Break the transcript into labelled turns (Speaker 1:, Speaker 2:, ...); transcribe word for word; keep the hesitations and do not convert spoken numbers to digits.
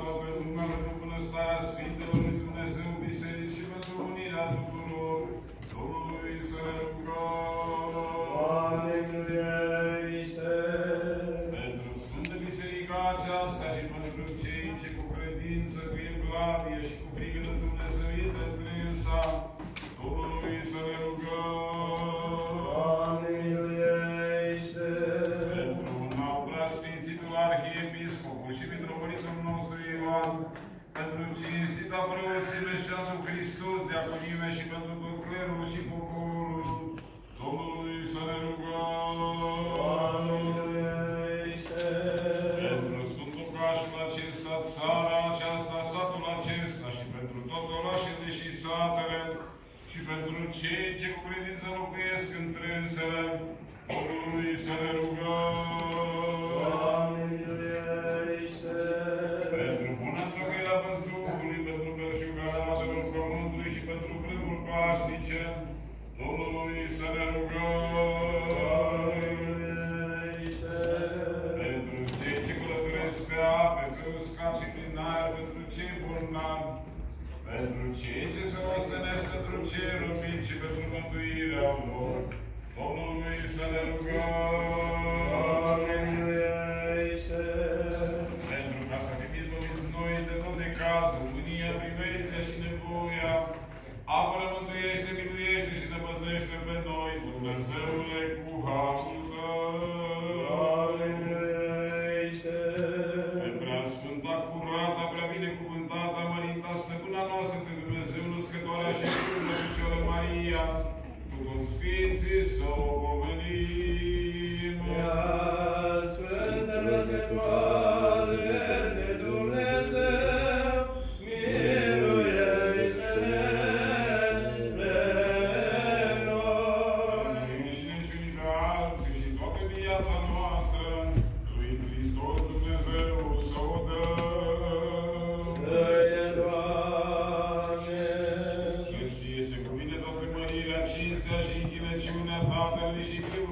Speaker 1: toată lumea, pentru bunăstarea Sfintelor lui Dumnezeu, biserici și pentru unirea tuturor. Domnului să ne rugăm.
Speaker 2: Doamne, miluiește!
Speaker 1: Pentru Sfântă Biserica aceasta și pentru cei ce cu credință, cu evlavie și cu frică de Dumnezeu întrânsa, Domnului să ne rugăm.
Speaker 2: Doamne, miluiește!
Speaker 1: Pentru un nou preasfințitul Arhiepiscopul și Mitropolitul nostru Ioan, pentru cinstita preoțime și a lui Hristos, diaconime și pentru tot clerul și poporul, Domnului să ne rugăm.
Speaker 2: Doamne, miluiește!
Speaker 1: Pentru Sfântul Cașul acesta, țara aceasta, satul acesta și pentru tot orașele și satele și pentru cei ce cu credință locuiesc întrânsele, Domnului să ne rugăm.
Speaker 2: Doamne, miluiește!
Speaker 1: Pentru bună întrăgăirea văzduhului, pentru belșugarea apelor pământului și pentru vremuri pașnice, Domnului să ne rugăm.
Speaker 2: Doamne, miluiește!
Speaker 1: Pentru cei ce călătoresc pe ape, pe uscat și prin aer, pentru cei bolnavi, pentru cei ce se ostenesc, pentru cei răpiți și pentru mântuirea lor, Domnului să ne rugăm.
Speaker 2: Doamne, miluiește!
Speaker 1: Pentru ca să fim izbăviți noi de tot necazul, mânia, privelirea și nevoia, apără, mântuiește, miluiește și ne păzește pe noi, Dumnezeule, cu harul Tău.
Speaker 2: Doamne, miluiește!
Speaker 1: Pe preasfânta, curată, prea binecuvântată, mărita, stăpâna noastră, pe Dumnezeu, născătoarea și Sfântă Fecioară Maria, cu toți Sfinții să o pomenim.
Speaker 2: Ea, Sfântă Născătoare de Dumnezeu, miluiește-ne pe noi.
Speaker 1: Înșine și univerații și toată viața noastră, lui Hristos Dumnezeu să o dăm.
Speaker 2: Dă-i, Doamne!
Speaker 1: Și ție se cuvine toată mărirea, cinstea și închinăciunea Tatălui și Fiului